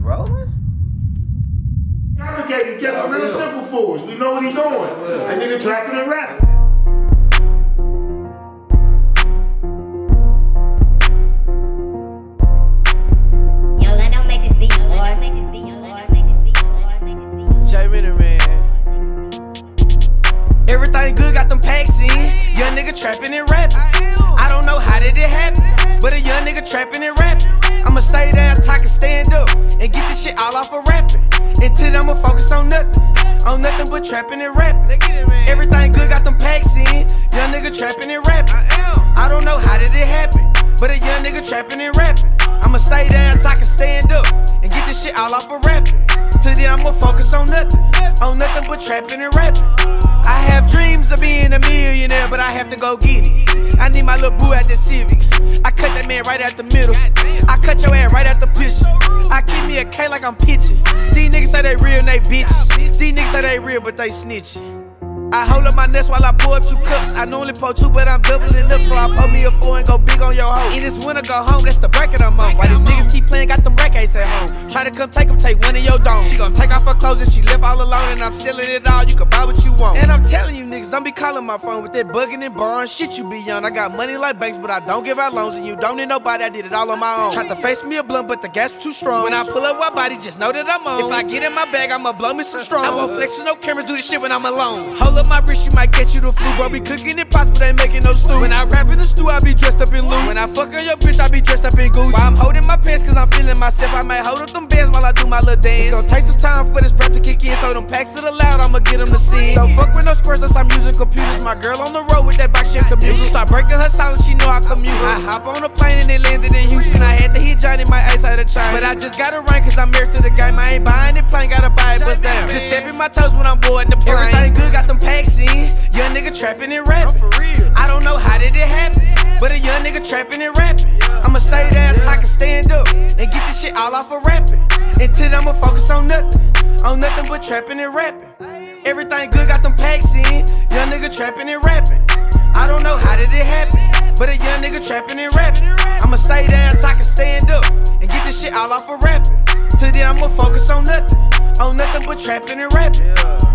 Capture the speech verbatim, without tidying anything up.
rolling? Complicated, kept it real simple for us. We know what he's doing. That nigga trapping and rapping. Everything good, got them packs in. Young nigga trapping and rapping. I don't know how did it happen, but a young nigga trapping and rapping. I'ma stay down, talk and stand up, and get this shit all off of rapping. Until I'ma focus on nothing, on nothing but trapping and rapping. Everything good, got them packs in. Young nigga trapping and rapping. I don't know how did it happen, but a young nigga trapping and rapping. I'ma stay down, talk and stand up, and get this shit all off of rapping. Till then I'ma focus on nothing, on nothing but trapping and rapping. I have dreams of being a millionaire, but I have to go get it. I need my little boo at the Civic. I cut that man right at the middle. I cut your ass right at the picture. I keep me a K like I'm pitching. These niggas say they real and they bitches. These niggas say they real but they snitching. I hold up my nuts while I pour up two cups. I normally pour two, but I'm doubling up, so I pour me a four and go big on your hoe. In this winter, go home, that's the bracket I'm on. Why these niggas keep playing, got them rackets at home. Try to come take them, take one of your dome. She gon' take off her clothes and she left all alone, and I'm selling it all, you can buy what you want. And I'm telling you niggas, don't be calling my phone with that bugging and borrowing shit you be on. I got money like banks, but I don't give out loans, and you don't need nobody, I did it all on my own. Tried to face me a blunt, but the gas was too strong. When I pull up my body, just know that I'm on. If I get in my bag, I'ma blow me some strong. I won't flex with no cameras, do this shit when I'm alone. Hold up my wrist, you might get you the flu, bro. Be cooking in pots, but ain't making no stew. When I rap in the stew, I be dressed up in loot. When I fuck on your bitch, I be dressed up in Gucci. While I'm holding my pants, cause I'm feeling myself, I might hold up them bands while I do my little dance. It's gonna take some time for this rap to kick in, so them packs to the loud, I'ma get them to sing. Don't fuck with no squares unless I'm using computers. My girl on the road with that box shit commute. If she start breaking her silence, she know I commute. I hop on a plane and it landed in Houston. I had to hit Johnny, my ace out of China. But I just gotta rank cause I'm married to the game. I ain't buying it plain, gotta buy it bust down. Just stepping my toes when I'm bored in the plane. Everything good, got them packs in. Young nigga trapping and rapping. I don't know how did it happen, but a young nigga trapping and rapping. I'ma stay down, talk and stand up, and get this shit all off of rapping. Until I'ma focus on nothing, on nothing but trapping and rapping. Everything good, got them packs in. Young nigga trapping and rapping. I don't know how did it happen, but a young nigga trapping and rapping. I'ma stay down, talk and stand up, and get this shit all off of rapping. Till then I'ma focus on nothing, on nothing but trapping and rapping.